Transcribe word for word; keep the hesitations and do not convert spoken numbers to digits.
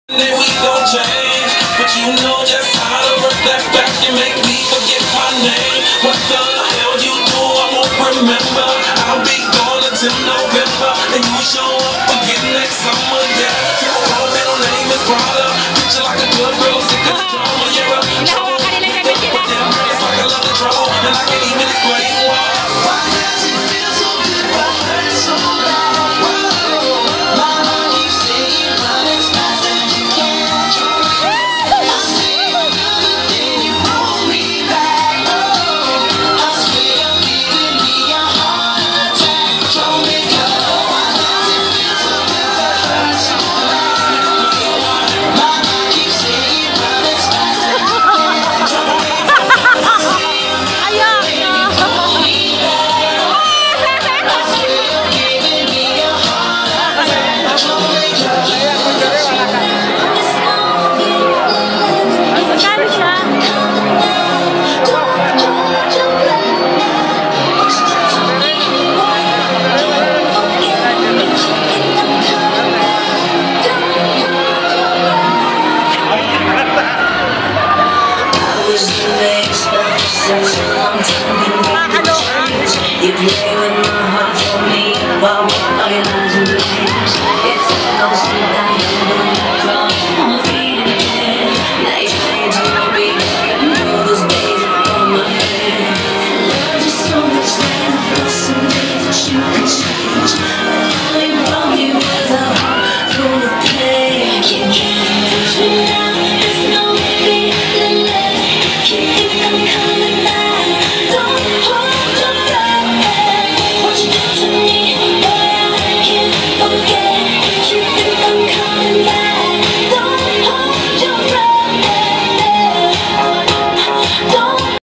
Then we gon' change, but you know just how to work that back and make me forget my name. What the hell you do, I won't remember. I'll be gone.